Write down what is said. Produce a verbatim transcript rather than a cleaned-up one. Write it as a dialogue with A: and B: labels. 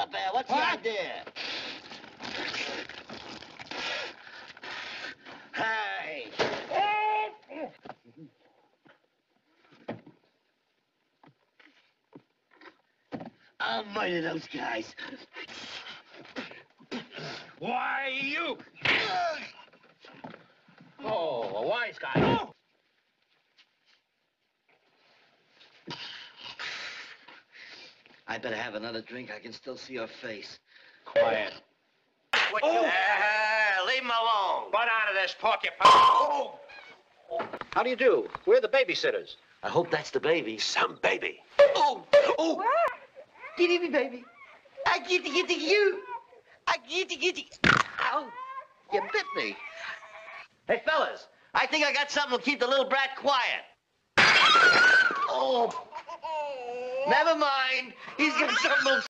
A: up there. What's the idea? Hey! I'll murder those guys.
B: Why, you? Oh, a wise guy. Oh.
A: I better have another drink. I can still see your face.
B: Quiet.
A: What oh. you... Uh, leave him alone.
B: Butt out of this porcupine. Oh. How do you do? We're the babysitters.
A: I hope that's the baby.
B: Some baby.
A: Oh, oh. What? Get me, baby. I get to get to you. I get to get to... Ow. You bit me. Hey, fellas, I think I got something to keep the little brat quiet. Oh. Never mind. He's got something